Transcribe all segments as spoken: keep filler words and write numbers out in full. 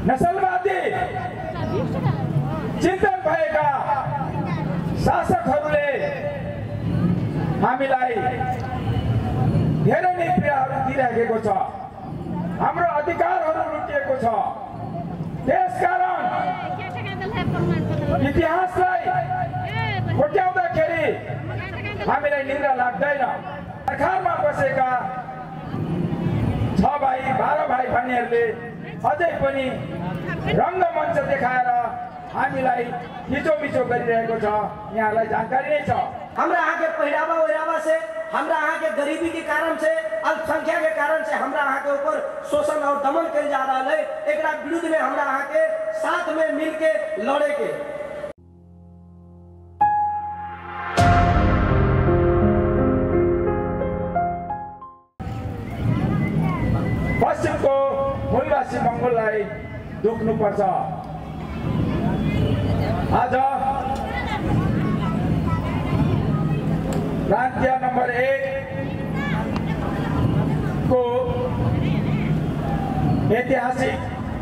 नसलवादी चिन्तन भएका शासकहरूले हामीलाई धेरै नै पीडाहरू दिइरहेको छ। हाम्रो अधिकारहरू लुटिएको छ। त्यसकारण इतिहासलाई कोट्याउँदाखेरि हामीलाई निन्द्रा लाग्दैन। सरकारमा बसेका छ भाइ बाह्र भाइ भन्नेहरूले अझै पनि रङ्गमञ्च देखाएर हामीलाई हिचोमिचो गरिरहेको छ। यहाँलाई जानकारी नै छ। हमरा यहाँ के पहरावा ओहरावा से, हमरा यहाँ के गरीबी के कारण से, अल्पसंख्या के कारण से हमरा यहाँ के ऊपर शोषण और दमन कर जा रहा है। एकरा विरुद्ध में हमरा यहाँ के साथ में मिल के लड़े के। पश्चिमको मूलवासी मङ्गोललाई दुख्नुपर्छ। आज प्रान्तीय नम्बर एक को ऐतिहासिक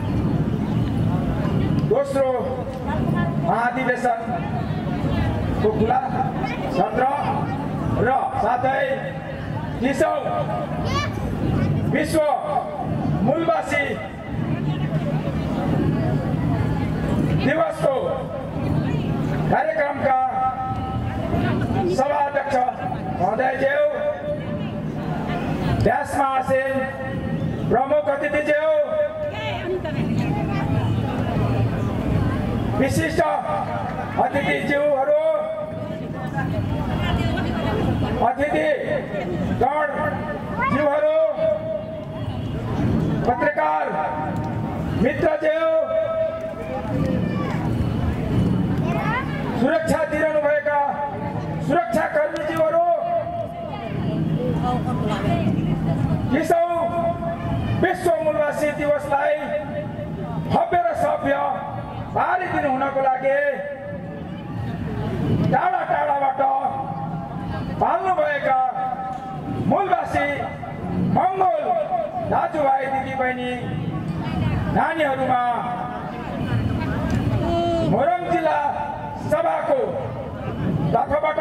दोस्रो महाधिवेशन को खुला सत्र र साथै तीसौं विश्व मूलवासी दिवस को कार्यक्रम का सभाध्यक्ष महोदयज्यू, व्यासमा आसीन प्रमुख अतिथिज्यू, विशिष्ट अतिथिज्यूहरू, अतिथि गणज्यूहरू, पत्रकार मित्रज्यू, सुरक्षा दिइरहनु भएका सुरक्षा कर्मीज्यूहरू, तीसौं विश्व मूलवासी दिवसलाई भव्य र सभ्य पारिदिनु हुनको लागि टाढा टाढाबाट पाल्नु भएका मूलवासी मङ्गोल दाजुभाइ दिदीबहिनी नानीहरूमा मोरङ जिल्ला सभाको तर्फबाट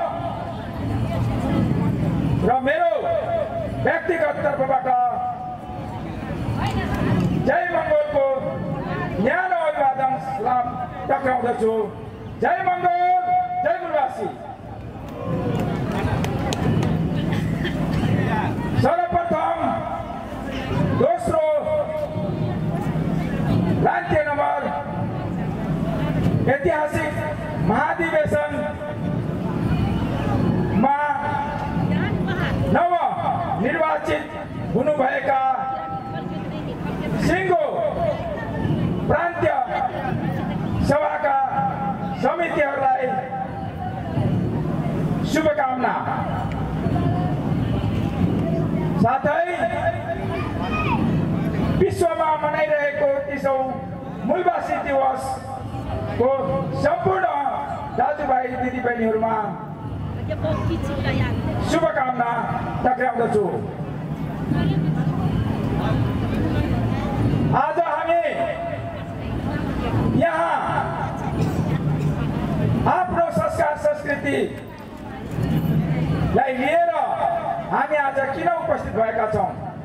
र मेरो व्यक्तिगत तर्फबाट जय मङ्गोलको न्यानो अभिवादन सलाम टक्राउँदछु। जय मङ्गोल, जय मूलवासी। सर्वप्रथम दोस्रो प्रान्तीय नम्बर ऐतिहासिक महाधिवेशनमा नव निर्वाचित हुनुभएका सिङ्गो प्रान्तीय सभाका समितिहरूलाई शुभकामना। साथै विश्वमा मनाइरहेको तीसौं मूलवासी दिवसको सम्पूर्ण दाजुभाइ दिदीबहिनीहरूमा शुभकामना टक्राउँदछु। आज हामी यहाँ आफ्नो संस्कार संस्कृतिलाई लिएर हामी आज किन उपस्थित भएका छौँ?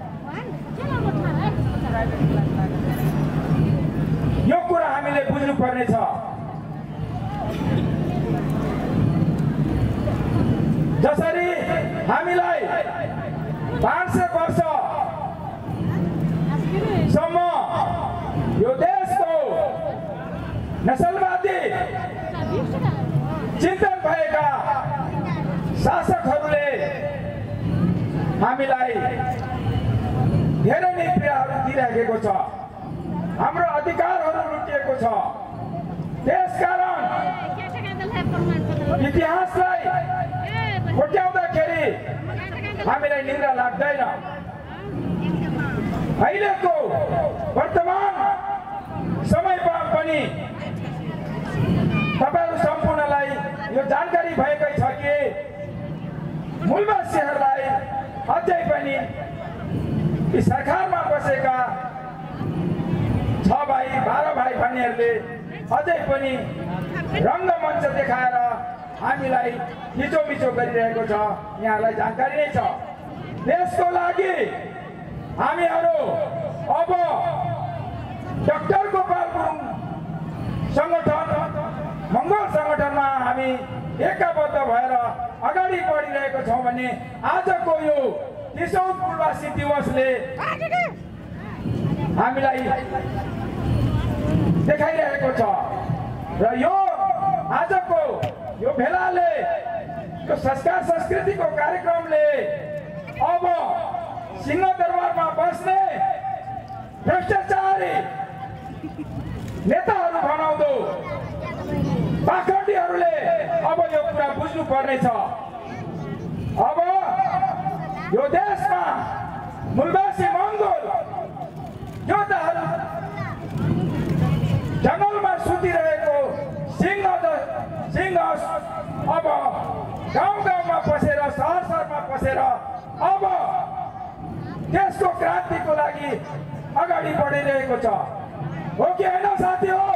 यो कुरा हामीले बुझ्नुपर्ने छ। जसरी हामीलाई पाँच सय वर्षसम्म यो देशको नसलवादी चिन्तन भएका शासकहरूले हामीलाई धेरै नै पीडाहरू दिइरहेको छ। हाम्रो अधिकारहरू लुटिएको छ। त्यसकारण इतिहासलाई कोट्याउँदाखेरि हामीलाई निन्द्रा लाग्दैन। अहिलेको वर्तमान समयमा पनि तपाईहरु सम्पूर्णलाई यो जानकारी भएकै छ कि मूलवासीहरूलाई अझै पनि सरकारमा बसेका छ भाइ भन्नेहरूले अझै पनि रङ्गमञ्च देखाएर हामीलाई थिचोमिचो गरिरहेको छ। यहाँलाई जानकारी नै छ। देशको लागि हामीहरू अब डाक्टर गोपाल गुरुङ सङ्गठन मङ्गल सङ्गठनमा हामी एकबद्ध भएर अगाडि बढिरहेको छौँ भने आजको यो तीसौँ पूर्वासी दिवसले हामीलाई देखाइरहेको छ। र यो आजको यो भेलाले यो संस्कार संस्कृतिको कार्यक्रमले अब सिंहदरबारमा बस्ने भ्रष्टाचारी नेताहरू बनाउँदो पाखण्डीहरूले अब यो कुरा बुझ्नु पर्नेछ। अब यो देशमा मूलवासी मङ्गोल योद्धाहरू जङ्गलमा सुतिरहेको सिंह सिंह अब गाउँ गाउँमा पसेर सहर सहरमा पसेर अब देशको क्रान्तिको लागि अगाडि बढिरहेको छ। हो कि होइन साथी हो?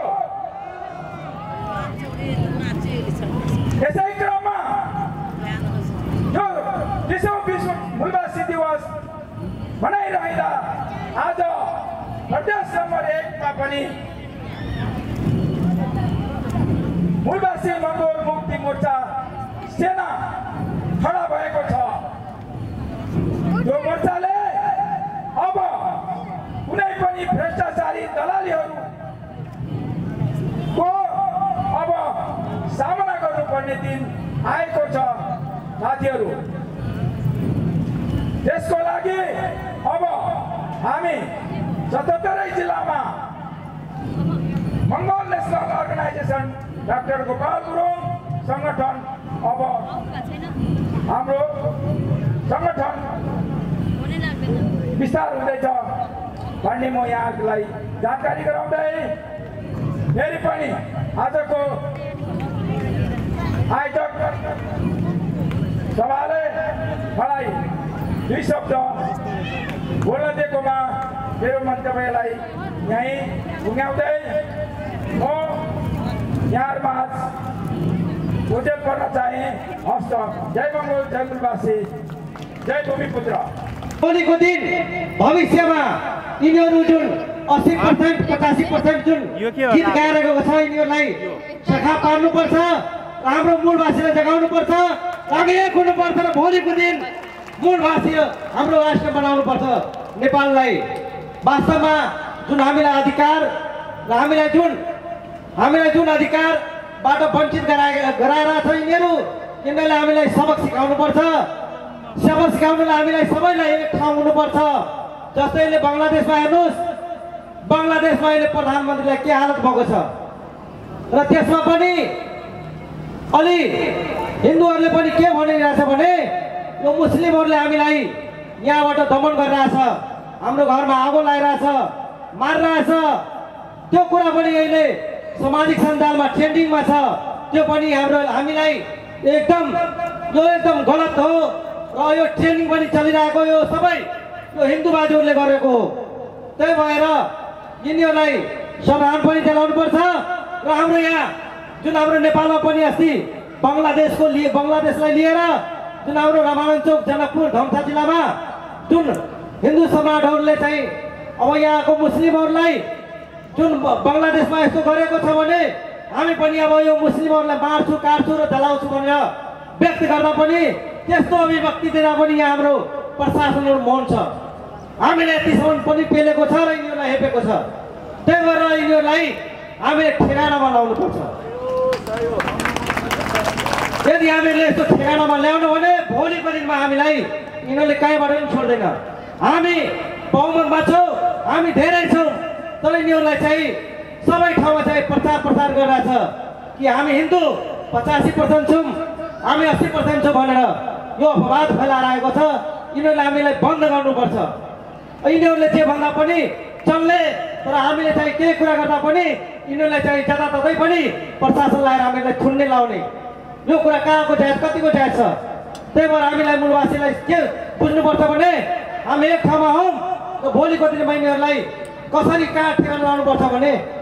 यसै क्रममा यो तीसौँ विश्व मूलवासी दिवस मनाइरहँदा आज प्रदेश नम्बर एकमा पनि मूलवासी मङ्गोल मुक्ति मोर्चा सेना खडा भएको छ। यो मोर्चाले अब कुनै पनि भ्रष्टाचारी दलालीहरूको अब सामना गर्नुपर्ने दिन आएको छ। साथीहरू, त्यसको लागि अब हामी सतहत्तरै जिल्लामा Mongol national organisation doctor Gopal Gurung सङ्गठन अब हाम्रो सङ्गठन विस्तार हुँदैछ भन्ने म यहाँलाई जानकारी गराउँदै फेरि पनि आजको आयोजक सभाले मलाई दुई शब्द बोल्न दिएकोमा मेरो मन्तव्यलाई यहीँ टुङ्ग्याउँदै म यहाँहरूमाझ ओझेल पर्न चाहे। हस्त जय मङ्गोल, जय मूलवासी, जय भूमिपुत्र। भोलिको दिन भविष्यमा यिनीहरू जुन अस्सी पर्सेन्ट पचासी पर्सेन्ट जुन गीत गाएर गएको छ यिनीहरूलाई शाखा पार्नुपर्छ, हाम्रो मूलवासीलाई जगाउनुपर्छ, अघि एक हुनुपर्छ र भोलिको दिन मूलवासी हाम्रो राष्ट्र बनाउनुपर्छ नेपाललाई। वास्तवमा जुन हामीलाई अधिकार र हामीलाई जुन हामीलाई जुन अधिकारबाट वञ्चित गराए गराइरहेछ यिनीहरू, यिनीहरूले हामीलाई सबक सिकाउनुपर्छ। सबक सिकाउनुलाई हामीलाई सबैलाई एक ठाउँ हुनुपर्छ। जस्तै अहिले बङ्गलादेशमा हेर्नुहोस्, बङ्गलादेशमा अहिले प्रधानमन्त्रीलाई के हालत भएको छ र त्यसमा पनि अलि हिन्दूहरूले पनि के भनिरहेछ भने यो मुस्लिमहरूले हामीलाई यहाँबाट दमन गरिरहेछ, हाम्रो घरमा आगो लगाइरहेछ, मारिरहेछ। त्यो कुरा पनि अहिले सामाजिक सञ्जालमा ट्रेन्डिङमा छ। त्यो पनि हाम्रो हामीलाई एकदम यो एकदम गलत हो र यो ट्रेनिङ पनि चलिरहेको यो सबै यो हिन्दूवादीहरूले गरेको हो। त्यही भएर यिनीहरूलाई सम्मान पनि दिलाउनुपर्छ र हाम्रो यहाँ जुन हाम्रो नेपालमा पनि अस्ति बङ्गलादेशको लिए बङ्गलादेशलाई लिएर जुन हाम्रो रामायण चोक जनकपुर धम्सा जिल्लामा जुन हिन्दू सम्राटहरूले चाहिँ अब यहाँको मुस्लिमहरूलाई जुन बङ्गलादेशमा यस्तो गरेको छ भने हामी पनि अब यो मुस्लिमहरूलाई मार्छु काट्छु र जलाउँछु भनेर व्यक्त गर्दा पनि त्यस्तो अभिव्यक्ति दिँदा पनि यहाँ हाम्रो प्रशासनहरू मौन छ। हामीले यतिसम्म पनि पेलेको छ र यिनीहरूलाई हेपेको छ। त्यही भएर यिनीहरूलाई हामीले ठेगानामा ल्याउनुपर्छ। यदि हामीले यस्तो ठेगानामा ल्याउनु भने भोलिको दिनमा हामीलाई यिनीहरूले कहीँबाट पनि छोड्दैन। हामी बहुमतमा छौँ, हामी धेरै छौँ, तर यिनीहरूलाई चाहिँ सबै ठाउँमा चाहिँ प्रचार प्रसार गरिरहेछ कि हामी हिन्दू पचासी पर्सेन्ट छौँ, हामी अस्सी पर्सेन्ट छौँ भनेर यो अपवाद फैलाएर आएको छ। यिनीहरूले हामीलाई बन्द गर्नुपर्छ। यिनीहरूले जे भन्दा पनि चल्ने, तर हामीले चाहिँ केही कुरा गर्दा पनि यिनीहरूलाई चाहिँ जताततै पनि प्रशासन लगाएर हामीलाई थुन्ने लाउने। यो कुरा कहाँको जायज, कतिको जायज छ? त्यही भएर हामीलाई मूलवासीलाई के बुझ्नुपर्छ भने हामी एक ठाउँमा हौँ र भोलिको दिनमा यिनीहरूलाई कसरी कहाँ ठेगाना लाउनुपर्छ भने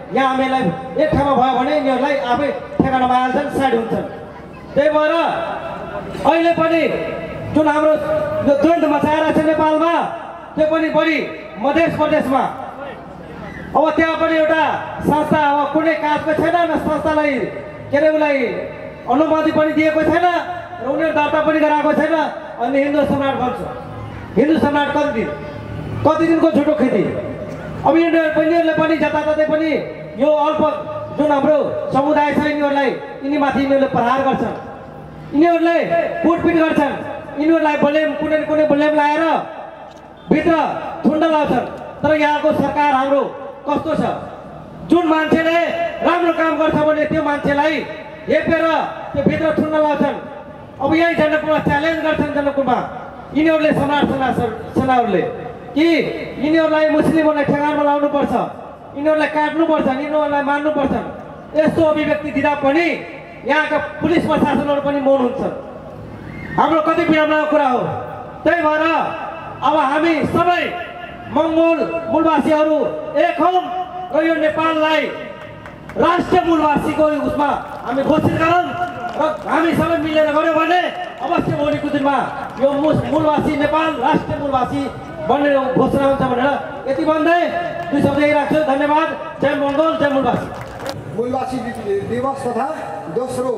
यहाँ हामीलाई एक ठाउँमा भयो भने यिनीहरूलाई आफै ठेगानामा हाल्छन् साइड हुन्छन् त्यही भएर अहिले पनि जुन हाम्रो यो द्वन्द मचाएर छ नेपालमा त्यो पनि बढी मध्य प्रदेशमा अब त्यहाँ पनि एउटा संस्था अब कुनै काजको छैन न संस्थालाई के अरे उसलाई अनुमति पनि दिएको छैन र उनीहरू दर्ता पनि गराएको छैन अनि हिन्दू सम्राट भन्छ हिन्दू सम्राट कति दिन कति दिनको झुटो खेती अब यिनीहरू यिनीहरूले पनि जताततै पनि यो अल्प जुन हाम्रो समुदाय छ यिनीहरूलाई यिनीमाथि यिनीहरूले प्रहार गर्छन् यिनीहरूले कुटपिट गर्छन् यिनीहरूलाई ब्लेम कुनै कुनै ब्लेम लाएर भित्र थुन्ड लाउँछन् तर यहाँको सरकार हाम्रो कस्तो छ जुन मान्छेले राम्रो काम गर्छ भने त्यो मान्छेलाई हेपेर त्यो भित्र थुन्ड लाउँछन् अब यही जनकपुरमा च्यालेन्ज गर्छन् जनकपुरमा यिनीहरूले सम्राट सेना सेनाहरूले कि यिनीहरूलाई मुस्लिमहरूलाई ठेगानमा लाउनुपर्छ यिनीहरूलाई काट्नुपर्छ यिनीहरूलाई मार्नुपर्छ यस्तो अभिव्यक्ति दिँदा पनि यहाँका पुलिस प्रशासनहरू पनि मौन हुन्छन् हाम्रो कति विडम्बनाको कुरा हो त्यही भएर अब हामी सबै मङ्गोल मूलवासीहरू एक हौँ र यो नेपाललाई राष्ट्रिय मूलवासीको उसमा हामी घोषित गरौँ र हामी सबै मिलेर गऱ्यौँ भने अवश्य भोलिको दिनमा यो मूलवासी नेपाल राष्ट्रिय मूलवासी बन्ने घोषणा हुन्छ भनेर यति भन्दै दुई शब्द यही राख्छु धन्यवाद जय मङ्गोल जय मूलवासी मूलवासी दिवस तथा दोस्रो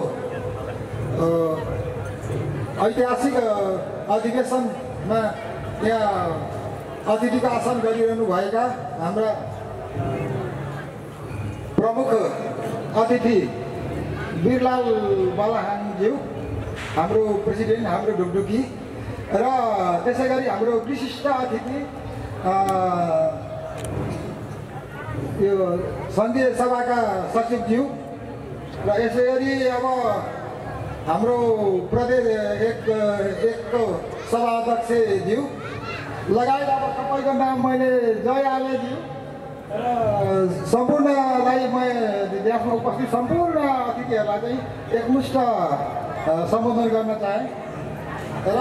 ऐतिहासिक अधिवेशनमा यहाँ अतिथिको आसन गरिरहनु भएका हाम्रा प्रमुख अतिथि वीरलाल बलाहाङज्यू हाम्रो प्रेसिडेन्ट हाम्रो ढुकढुकी र त्यसै गरी हाम्रो विशिष्ट अतिथि यो सङ्घीय सभाका सचिवज्यू र यसै गरी अब हाम्रो प्रदेश एक एकको सभाध्यक्षज्यू लगायत अब तपाईँको नाम मैले जय आलेज्यू र सम्पूर्णलाई म यसमा उपस्थित सम्पूर्ण अतिथिहरूलाई चाहिँ एकमुष्ट सम्बोधन गर्न चाहेँ र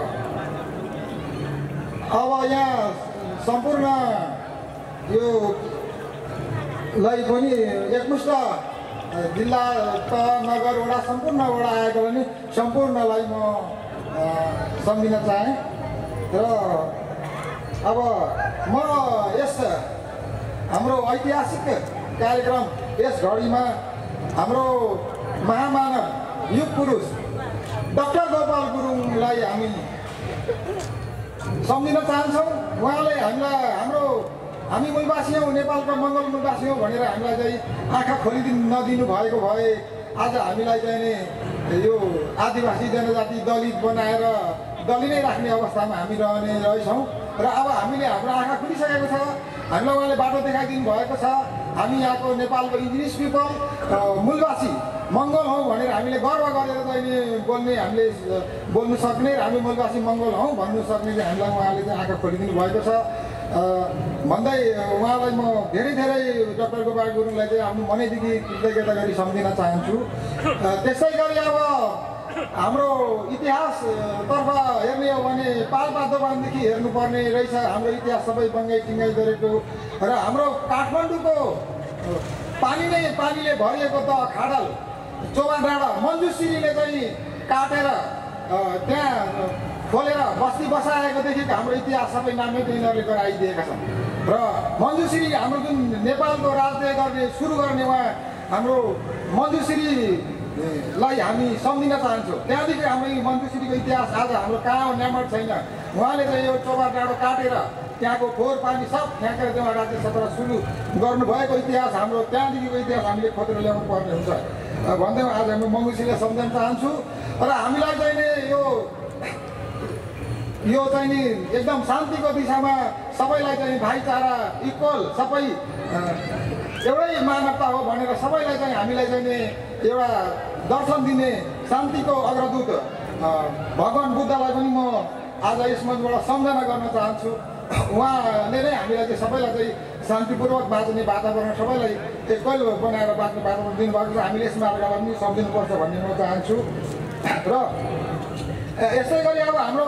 अब यहाँ सम्पूर्ण यो लाई पनि एकमुष्ट जिल्ला तह नगर वडा सम्पूर्ण वडा आएको भने सम्पूर्णलाई म सम्झिन चाहेँ र अब म यस हाम्रो ऐतिहासिक कार्यक्रम यस घडीमा हाम्रो महामानव युग पुरुष डाक्टर गोपाल गुरुङलाई हामी सम्झिन चाहन्छौँ उहाँले हामीलाई हाम्रो हामी मूलवासी हौँ नेपालका मङ्गल मूलवासी हौँ भनेर हामीलाई चाहिँ आँखा खोलिदिनु नदिनु भएको भए आज हामीलाई चाहिँ यो आदिवासी जनजाति दलित बनाएर दलित नै राख्ने अवस्थामा हामी रहने रहेछौँ र अब हामीले हाम्रो आँखा खुलिसकेको छ हामीलाई उहाँले बाटो देखाइदिनु भएको छ हामी यहाँको नेपालको इन्डिजिनियस पिपल मूलवासी मङ्गल हौँ भनेर हामीले गर्व गरेर चाहिँ बोल्ने हामीले बोल्नु सक्ने र हामी मूलवासी मङ्गल हौँ भन्नु सक्ने चाहिँ हामीलाई उहाँले चाहिँ आँखा खोलिदिनु भएको छ भन्दै उहाँलाई म धेरै धेरै डाक्टर गोपाल गुरुङलाई चाहिँ आफ्नो मनैदेखि कृतज्ञता गरी सम्झिन चाहन्छु। त्यसै गरी अब हाम्रो इतिहासतर्फ हेर्ने हो भने पाल्पा दोभानदेखि हेर्नुपर्ने रहेछ हाम्रो इतिहास सबै बङ्गाई टिङ्गाई गरेको र हाम्रो काठमाडौँको पानी नै पानीले भरिएको त खाडल चोबा डाँडा मन्जुश्रीले चाहिँ काटेर त्यहाँ खोलेर बस्ती बसाएकोदेखि हाम्रो इतिहास सबै नामै यिनीहरूले गराइदिएका छन् र मन्जुश्री हाम्रो जुन नेपालको राज्य गर्ने सुरु गर्ने उहाँ हाम्रो मन्जुश्रीलाई हामी सम्झिन चाहन्छौँ। त्यहाँदेखि हाम्रो मन्जुश्रीको इतिहास आज हाम्रो कहाँ न्यामट छैन उहाँले चाहिँ यो चोबा डाँडो काटेर त्यहाँको फोहोर पानी सब फ्याँकेर त्यहाँ राज्य सत्र सुरु गर्नुभएको इतिहास हाम्रो त्यहाँदेखिको इतिहास हामीले खोजेर ल्याउनु पर्ने हुन्छ भन्दै आज हामी मङ्गुश्रीलाई सम्झाउन चाहन्छु र हामीलाई चाहिँ नि यो यो चाहिँ नि एकदम शान्तिको दिशामा सबैलाई चाहिँ भाइचारा इक्वल सबै एउटै मानवता हो भनेर सबैलाई चाहिँ हामीलाई चाहिँ नि एउटा दर्शन दिने शान्तिको अग्रदूत भगवान् बुद्धलाई पनि म आज यस मञ्चबाट सम्झना गर्न चाहन्छु। उहाँले नै हामीलाई चाहिँ सबैलाई चाहिँ शान्तिपूर्वक बाँच्ने वातावरण सबैलाई एक्वल बनाएर बाँच्ने वातावरण दिनुभएको छ। हामीले यस मार्गलाई पनि सम्झिनुपर्छ भन्ने म चाहन्छु र यसै गरी अब हाम्रो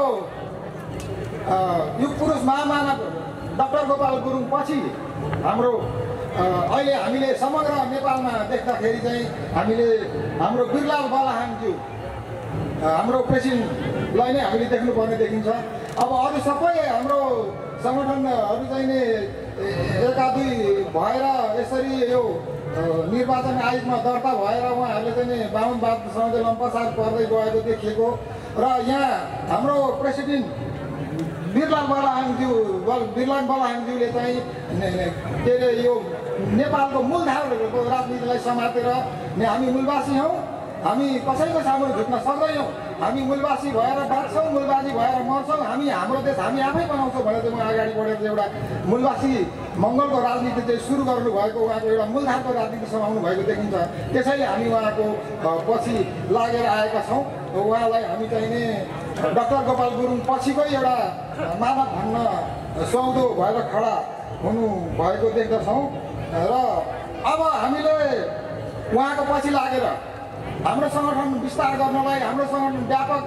युग पुरुष महामानव डाक्टर गोपाल गुरुङ पछि हाम्रो अहिले हामीले समग्र नेपालमा देख्दाखेरि चाहिँ हामीले हाम्रो बिरलाल बलाहाङज्यू हाम्रो प्रेसिडेन्टलाई नै हामीले देख्नुपर्ने देखिन्छ। अब अरू सबै हाम्रो सङ्गठनहरू चाहिँ नि एका दुई भएर यसरी यो निर्वाचन आयोगमा दर्ता भएर उहाँहरूले चाहिँ नि बाहुनवादसँग लम्पसार पर्दै गएको देखिएको र यहाँ हाम्रो प्रेसिडेन्ट बिरलाल बलाहाङज्यू बिरलाल बलाहाङज्यूले चाहिँ के अरे यो नेपालको मूलधारको राजनीतिलाई समातेर हामी मूलवासी हौँ, हामी कसैको सामु झुक्न सक्दैनौँ, हामी मूलवासी भएर बाँच्छौँ, मूलवासी भएर मर्छौँ, हामी हाम्रो देश हामी आफै बनाउँछौँ भनेर चाहिँ उहाँ अगाडि बढेर एउटा मूलवासी मङ्गलको राजनीति चाहिँ सुरु गर्नुभएको उहाँको एउटा मूलधारको राजनीति समाउनु भएको देखिन्छ। त्यसैले हामी उहाँको पछि लागेर आएका छौँ। उहाँलाई हामी चाहिँ नि डाक्टर गोपाल गुरुङ पछिकै एउटा मानव भन्न सुहाउँदो भएर खडा हुनु भएको देख्दछौँ र अब हामीले उहाँको पछि लागेर हाम्रो सङ्गठन विस्तार गर्नलाई हाम्रो सङ्गठन व्यापक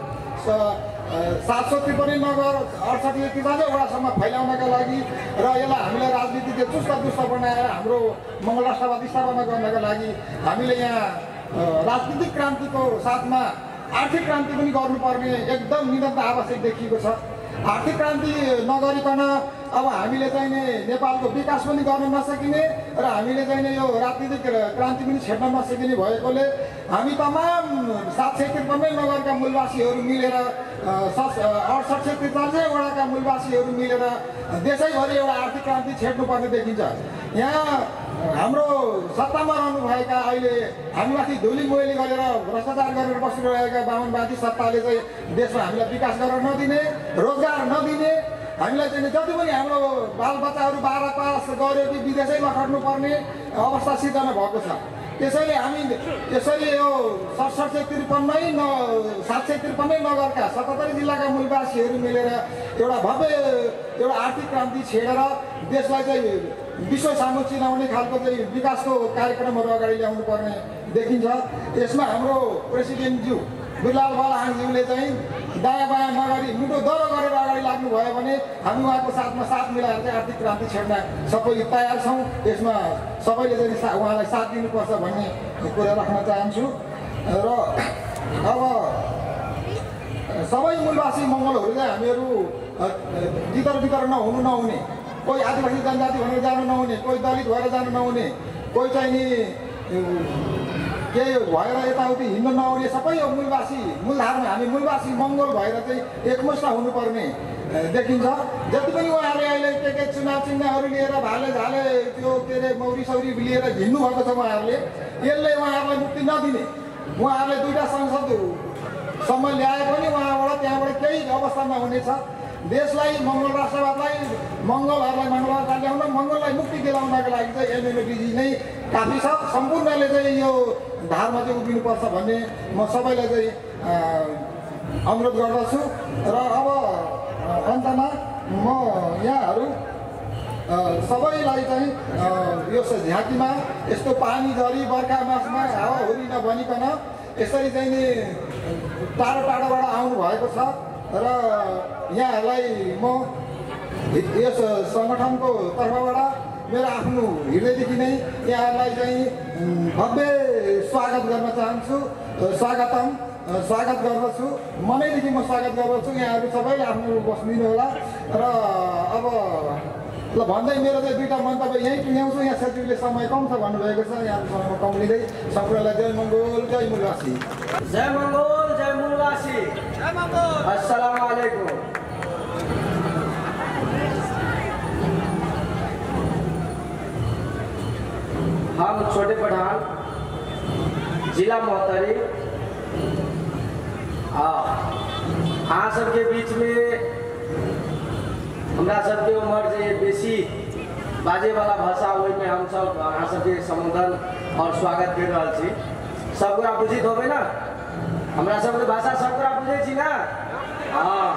सात सौ त्रिपन्न नगर अडसठी त्रिचालिसवटासम्म फैलाउनका लागि र यसलाई हामीले राजनीतिले चुस्त दुस्त बनाएर हाम्रो मङ्गल राष्ट्रवाद स्थापना गर्नका लागि हामीले यहाँ राजनीतिक क्रान्तिको साथमा आर्थिक क्रान्ति पनि गर्नुपर्ने एकदम निरन्तर आवश्यक देखिएको छ। आर्थिक क्रान्ति नगरिकन अब हामीले चाहिँ नि नेपालको विकास पनि गर्न नसकिने र हामीले चाहिँ नि यो राजनीतिक क्रान्ति पनि छेड्न नसकिने भएकोले हामी तमाम सात सय त्रिपन्न नगरका मूलवासीहरू मिलेर अडसठ सय त्रिचालिसवटाका मूलवासीहरू मिलेर देशैभरि एउटा आर्थिक क्रान्ति छेड्नुपर्ने देखिन्छ। यहाँ हाम्रो सत्तामा रहनुभएका अहिले हामीमाथि धुली मोइली गरेर भ्रष्टाचार गरेर बसिरहेका वामनवादी सत्ताले चाहिँ देशमा हामीलाई विकास गर्न नदिने, रोजगार नदिने, हामीलाई चाहिँ जति पनि हाम्रो बालबच्चाहरू बाह्र पास गऱ्यो कि विदेशैमा खट्नुपर्ने अवस्था सिर्जना भएको छ। त्यसैले हामी यसरी यो सडसठ सय त्रिपन्नै न सात सय त्रिपन्नै नगरका सतहत्तरी जिल्लाका मूलवासीहरू मिलेर एउटा भव्य एउटा आर्थिक क्रान्ति छेडेर देशलाई चाहिँ विश्व सामु चिनाउने खालको चाहिँ विकासको कार्यक्रमहरू अगाडि ल्याउनु पर्ने देखिन्छ। यसमा हाम्रो प्रेसिडेन्टज्यू बिरलाल बलाहाङज्यूले चाहिँ दायाँ बायाँ नगरी मुटो दह्रो गरेर अगाडि लाग्नु भयो भने हामी उहाँको साथमा साथ मिलाएर चाहिँ आर्थिक क्रान्ति छेड्न सबै तयार छौँ। यसमा सबैले चाहिँ सा उहाँलाई साथ दिनुपर्छ भन्ने कुरा राख्न चाहन्छु। र अब सबै मूलवासी मङ्गलहरू चाहिँ हामीहरू जितर बितर नहुनु नहुने, कोही आदिवासी जनजाति भनेर जानु नहुने, कोही दलित भएर जानु नहुने, कोही चाहिँ नि केही भएर यताउति हिँड्नु नआउने, सबै यो मूलवासी मूलधारमा हामी मूलवासी मङ्गल भएर चाहिँ एकमुष्ट हुनुपर्ने देखिन्छ। जति पनि उहाँहरूले अहिले के के चुनाव चिन्हहरू लिएर भाले झाले त्यो के अरे मौरी सौरी लिएर हिँड्नु भएको छ उहाँहरूले, यसले उहाँहरूलाई मुक्ति नदिने, उहाँहरूले दुईवटा संसदसम्म ल्याए पनि उहाँबाट त्यहाँबाट केही अवस्था नहुनेछ। देशलाई मङ्गल राष्ट्रवादलाई मङ्गलहरूलाई मङ्गलवादलाई ल्याउन मङ्गललाई मुक्ति दिलाउनको लागि चाहिँ एमएलएडीजी नै काफी छ। सम्पूर्णले चाहिँ यो धारमा चाहिँ उभिनुपर्छ भन्ने म सबैलाई चाहिँ अनुरोध गर्दछु। र अब अन्तमा म यहाँहरू सबैलाई चाहिँ यो झाँकीमा यस्तो पानी झरी बर्खा मासमा हावाहुरी नभनिकन यसरी चाहिँ नि टाढो टाढोबाट आउनु भएको छ र यहाँहरूलाई म यस सङ्गठनको तर्फबाट मेरो आफ्नो हृदयदेखि नै यहाँहरूलाई चाहिँ भव्य स्वागत गर्न चाहन्छु, स्वागतम स्वागत गर्दछु, मनैदेखि म स्वागत गर्दछु। यहाँहरू सबैले आफ्नो बस्दिनु होला। र अब ल भन्दै मेरो चाहिँ दुईवटा मन्तव्य यहीँ टुङ्ग्याउँछु। यहाँ सचिवले समय कम छ भन्नुभएको छ, यहाँहरूसँग कम लिँदै सबैलाई जय मङ्गोल, जय मूलवासी। जय मङ्गोल, जय मूलवासी, जय मङ्गोल, अस्सलाम वालेकुम। हम छोटे पठान जिला मोहतरी अहाँ सबके बीच में हमरा सबके उम्र जे बेसी बाजे वाला भाषा ओहि में हम सब अहाँ सबके संबोधन और स्वागत कर रहा छी। सब गोरा बुझित होबे ना, हमरा सबके भाषा सब गोरा बुझे छी ना। हाँ,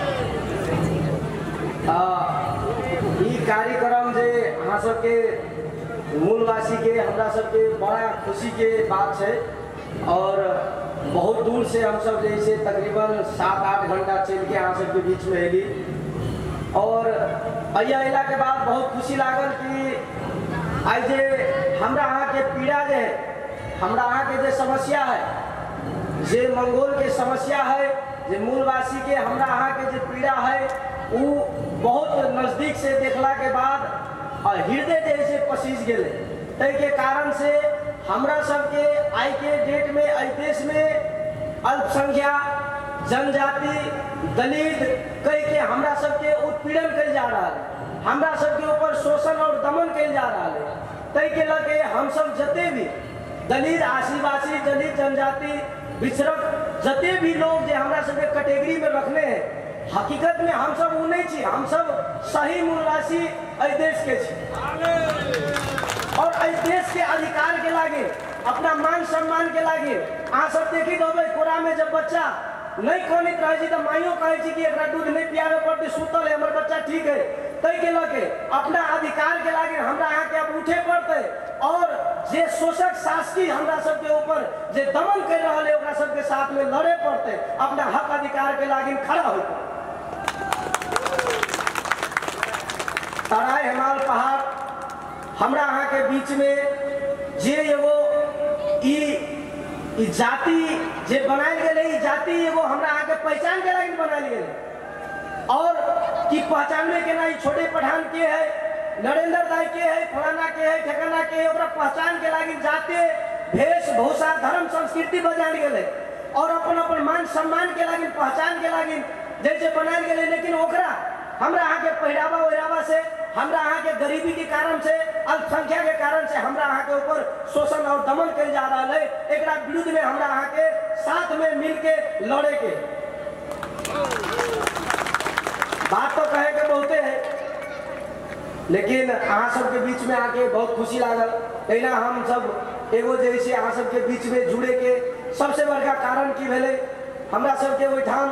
ई कार्यक्रम जे अहाँ सबके मूलवासी के हमरा सबके बड़ा खुशी के बात है। और बहुत दूर से हम सब जैसे तकरीबन सात आठ घंटा चल के अहाँ सबके बीच में अली और अहिया अला के बाद बहुत खुशी लागल कि आई जे हमरा अहाँ के पीड़ा जे हमरा अहाँ के जे समस्या है, जे मंगोल के समस्या है, जे मूलवासी के हमरा अहाँ के जे पीड़ा है, वो बहुत नजदीक से देखला के बाद हृदय जैसे पसीज गए। तै के कारण से हमरा सबके आई के डेट में आई देश में अल्पसंख्यक जनजाति दलित कह के हमरा सबके उत्पीड़न कल जा रहा है, हमरा सबके ऊपर शोषण और दमन कल जा रहा है। तै के लगे हम सब जते भी दलित आदिवासी दलित जनजाति पिछड़क जते भी लोग जो हमरा सबके कैटेगरी में रखने हैं, हकीकत में हम सब वो नहीं छी, हम सब सही मूलवासी अ देश के छी और अ देश के अधिकार के लागे अपना मान सम्मान के लागे। अहाँ सब देखी दबे कोरा में जब बच्चा नहीं कनित रहे तो माइयो कहे कि एकरा दूध नहीं पियावे पड़ते, सुतल है हमर बच्चा ठीक है। तै के लगे अपना अधिकार के लागे हमरा अहाँ के अब उठे पड़ते और जे शोषक शासकी हमरा सबके ऊपर जे दमन कर रहा है ओकरा सबके साथ में लड़े पड़ते, अपना हक अधिकार के लागे खड़ा हो। तराई हिमाल पहाड़ हमरा अहाँ के बीच में जे एगो ई जाति जे बनायल गेले, जाति एगो हमरा अहाँ के पहचान के लागे बनायल गेले और कि पहचानने के ना छोटे पठान के है, नरेंद्र दाई के है, फलाना के है, ठेकाना के है, ओकरा पहचान के लागे जाते वेशभूषा धर्म संस्कृति बजान गेले और अपन अपन मान सम्मान के लागे पहचान के लागे जैसे बनायल गेले। लेकिन ओकरा हमरा अहाँ के पहरावा ओहरावा से, हमरा अहाँ के गरीबी के कारण से, अल्पसंख्या के कारण से हमरा अहाँ के ऊपर शोषण और दमन कल जा रहा है। एकरा विरुद्ध में हमरा अहाँ के साथ में मिल के लड़े के बात तो कहे के बहुते है, लेकिन अहाँ सबके बीच में आके बहुत खुशी लागल। पहला हम सब एगो जैसे अहाँ सबके बीच में जुड़े के सबसे बड़का कारण की भेले, हमरा सबके ओहिठाम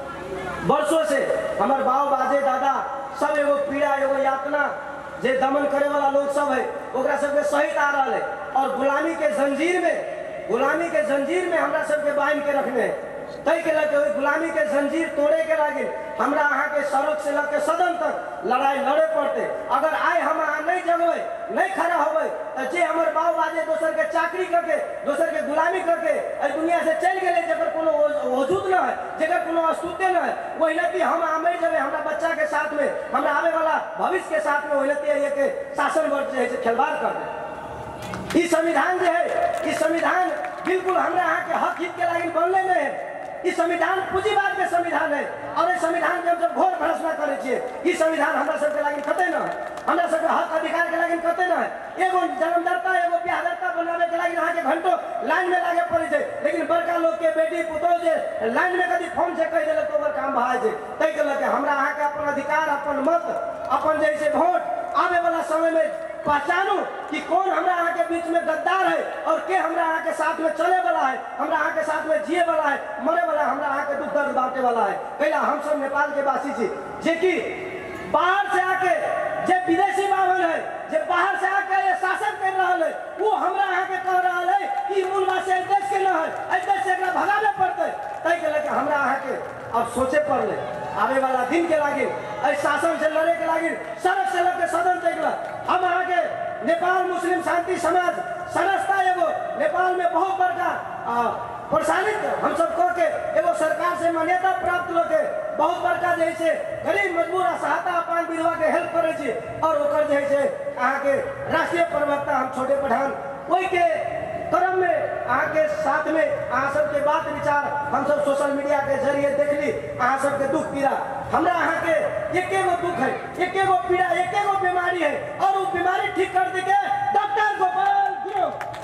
वर्षों से हमार बाव बाजे दादा सब एगो पीड़ा एगो यातना जे दमन करे वाला लोग सब है ओकरा सबके सहित आ रहा है और गुलामी के जंजीर में गुलामी के जंजीर में हमरा सबके बांध के रखने हैं। तय के लगे गुलामी के जंजीर तोड़े के लागे हमरा अहाँ के सड़क से लेके सदन तक लड़ाई लड़े पड़ते। अगर आए हम अहाँ नहीं जगवे नहीं खड़ा होवे तो जे हमर बाव बाजे दोसर के चाकरी करके दोसर के गुलामी करके इस दुनिया से चल गए, जगर कोनो वजूद न है, जगर कोनो अस्तित्व न है, वही नती हम आमे जब हमरा बच्चा के साथ में हमरा आवे वाला भविष्य के साथ में वही नती ये के शासन वर्ग जो है खिलवाड़ कर दे। इस संविधान जो है इस संविधान बिल्कुल हमरा अहाँ के हक हित के लागे बनले नहीं है। इस संविधान पूंजीवाद के संविधान है और इस संविधान के हम सब घोर भर्सना करे छिए। इस संविधान हमरा सबके लागे कते न है, हमरा सबके हक अधिकार के लागे कते न है। एगो जन्मदाता एगो ब्याहदाता बनावे के लागे अहाँ के घंटों लाइन में लागे पड़े छे, लेकिन बड़का लोग के बेटी पुतौ जे लाइन में कदी फॉर्म से कह देले तो ओकर काम भाई छे। तै के लगे हमरा अहाँ के अपन अधिकार अपन मत अपन जैसे वोट आवे वाला समय में पहचानू कि कौन हमरा अहाँ के बीच में गद्दार है और के हमरा अहाँ के साथ में चले वाला है, हमरा अहाँ के साथ में जिए वाला है, मरे वाला हमरा अहाँ के दुख दर्द बांटे वाला है। पहला हम सब नेपाल के वासी छी जे कि बाहर से आके जे विदेशी बावन है जे बाहर से आके ये शासन कर रहा है वो हमरा अहाँ के कह रहा है कि मूलवासी इस देश के न है, इस देश से एकरा भगावे पड़ते। तै के लेके हमरा अहाँ के अब सोचे पड़ले आवे वाला दिन के लागे इस शासन से लड़े के लागे सड़क से लेके सदन तक हम अहाँ के नेपाल मुस्लिम शांति समाज संस्था एगो नेपाल में बहुत बड़का प्रसारित हम सब कह के एगो सरकार से मान्यता प्राप्त लोके बहुत बड़का जैसे गरीब मजबूर असहायता अपान विधवा के हेल्प करे छी और ओकर जैसे अहाँ के राष्ट्रीय प्रवक्ता हम छोटे पठान वही के क्रम में अहाँ के साथ में अहाँ सबके बात विचार हम सब सोशल मीडिया के जरिए देखली। अहाँ सबके दुख पीड़ा हमरा अहाँ के एक एगो दुख है, एक एगो पीड़ा, एक एगो बीमारी है और वो बीमारी ठीक कर दी के डॉक्टर गोपाल गुरु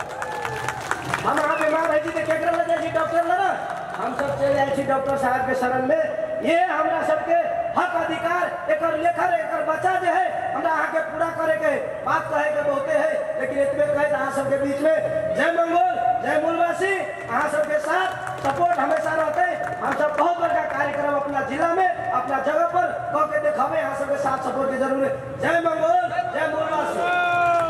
हम अहाँ बीमार है जी तो केकरा ले जाए डॉक्टर लगा हम सब चले जाए छी डॉक्टर साहब के शरण में। ये हमरा सबके हक अधिकार एकर लेखर एकर बच्चा जो है हमरा अहाँ के पूरा करे के बात कहे के बहुते है, लेकिन इतने कहे अहाँ सबके बीच में जय मंगोल जय मूलवासी अहाँ सबके साथ सपोर्ट हमेशा रहते। हम सब बहुत बड़का कार्यक्रम अपना जिला में अपना जगह पर कह के देखावे अहाँ सबके साथ सपोर्ट की जरूरत। जय मंगोल जय मूलवासी।